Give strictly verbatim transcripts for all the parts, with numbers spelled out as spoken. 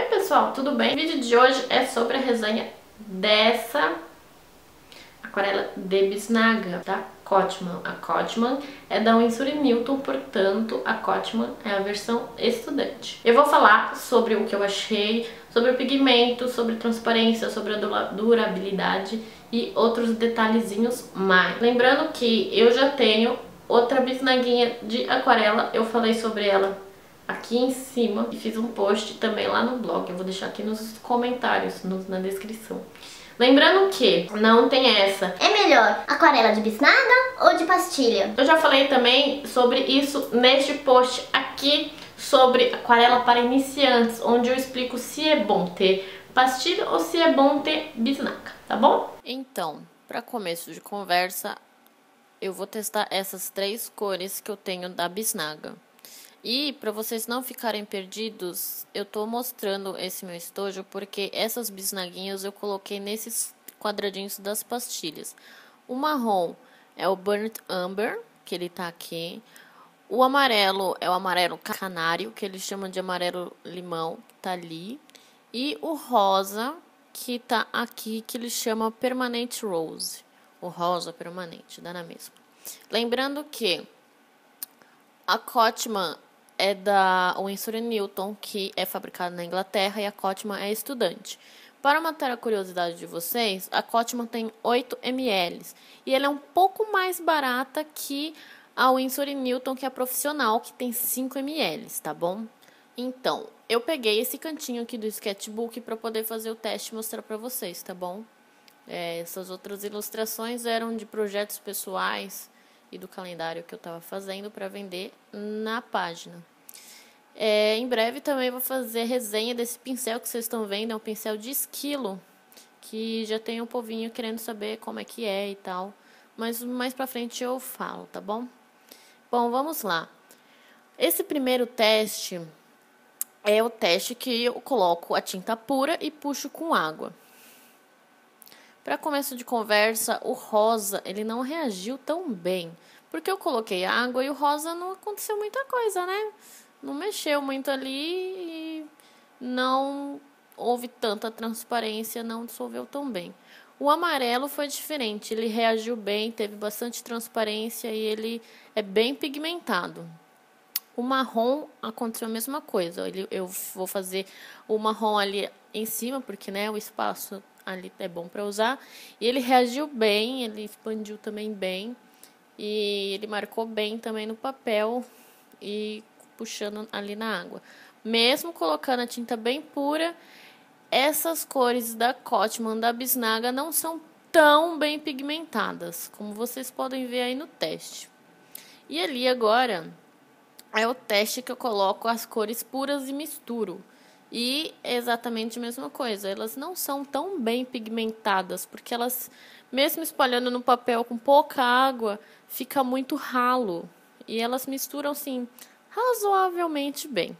pessoal, tudo bem? O vídeo de hoje é sobre a resenha dessa aquarela de bisnaga, da Cotman. A Cotman é da Winsor e Newton, portanto a Cotman é a versão estudante. Eu vou falar sobre o que eu achei, sobre o pigmento, sobre transparência, sobre a durabilidade e outros detalhezinhos mais. Lembrando que eu já tenho outra bisnaguinha de aquarela, eu falei sobre ela aqui em cima e fiz um post também lá no blog, eu vou deixar aqui nos comentários, no, na descrição. Lembrando que não tem essa. É melhor aquarela de bisnaga ou de pastilha? Eu já falei também sobre isso neste post aqui sobre aquarela para iniciantes, onde eu explico se é bom ter pastilha ou se é bom ter bisnaga, tá bom? Então, para começo de conversa, eu vou testar essas três cores que eu tenho da bisnaga. E para vocês não ficarem perdidos, eu tô mostrando esse meu estojo porque essas bisnaguinhas eu coloquei nesses quadradinhos das pastilhas. O marrom é o Burnt Umber, que ele tá aqui. O amarelo é o amarelo canário, que eles chamam de amarelo limão, que tá ali. E o rosa, que tá aqui, que eles chamam Permanent Rose. O rosa permanente, dá na mesma. Lembrando que a Cotman é da Winsor e Newton, que é fabricada na Inglaterra, e a Cotman é estudante. Para matar a curiosidade de vocês, a Cotman tem oito mililitros e ela é um pouco mais barata que a Winsor e Newton, que é profissional, que tem cinco mililitros, tá bom? Então, eu peguei esse cantinho aqui do sketchbook para poder fazer o teste e mostrar para vocês, tá bom? É, essas outras ilustrações eram de projetos pessoais e do calendário que eu estava fazendo para vender na página. É, em breve também vou fazer resenha desse pincel que vocês estão vendo, é um pincel de esquilo, que já tem um povinho querendo saber como é que é e tal, mas mais pra frente eu falo, tá bom? Bom, vamos lá. Esse primeiro teste é o teste que eu coloco a tinta pura e puxo com água. Para começo de conversa, o rosa, ele não reagiu tão bem, porque eu coloquei água e o rosa não aconteceu muita coisa, né? Não mexeu muito ali e não houve tanta transparência, não dissolveu tão bem. O amarelo foi diferente, ele reagiu bem, teve bastante transparência e ele é bem pigmentado. O marrom aconteceu a mesma coisa, ele, eu vou fazer o marrom ali em cima, porque né, o espaço ali é bom para usar. E ele reagiu bem, ele expandiu também bem. E ele marcou bem também no papel e puxando ali na água. Mesmo colocando a tinta bem pura, essas cores da Cotman, da bisnaga, não são tão bem pigmentadas, como vocês podem ver aí no teste. E ali agora é o teste que eu coloco as cores puras e misturo. E é exatamente a mesma coisa, elas não são tão bem pigmentadas, porque elas, mesmo espalhando no papel com pouca água, fica muito ralo. E elas misturam, assim, razoavelmente bem.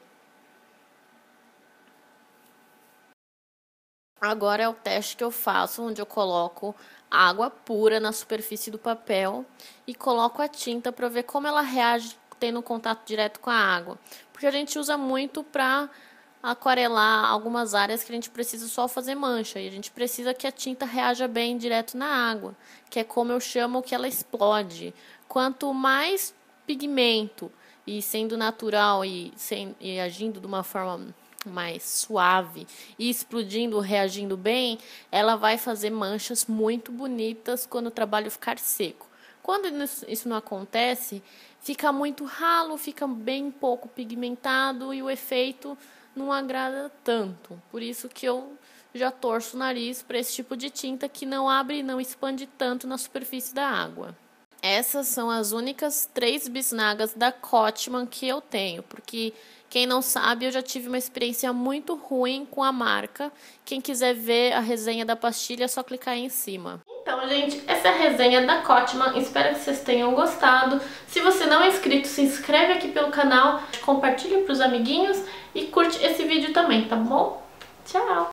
Agora é o teste que eu faço, onde eu coloco água pura na superfície do papel e coloco a tinta para ver como ela reage tendo contato direto com a água. Porque a gente usa muito para aquarelar algumas áreas que a gente precisa só fazer mancha, e a gente precisa que a tinta reaja bem direto na água, que é como eu chamo que ela explode. Quanto mais pigmento e sendo natural e, sem, e agindo de uma forma mais suave e explodindo, reagindo bem, ela vai fazer manchas muito bonitas quando o trabalho ficar seco. Quando isso não acontece, fica muito ralo, fica bem pouco pigmentado e o efeito não agrada tanto. Por isso que eu já torço o nariz para esse tipo de tinta que não abre e não expande tanto na superfície da água. Essas são as únicas três bisnagas da Cotman que eu tenho, porque quem não sabe, eu já tive uma experiência muito ruim com a marca. Quem quiser ver a resenha da pastilha é só clicar aí em cima. Então, gente, essa é a resenha da Cotman, espero que vocês tenham gostado. Se você não é inscrito, se inscreve aqui pelo canal, compartilha para os amiguinhos e curte esse vídeo também, tá bom? Tchau!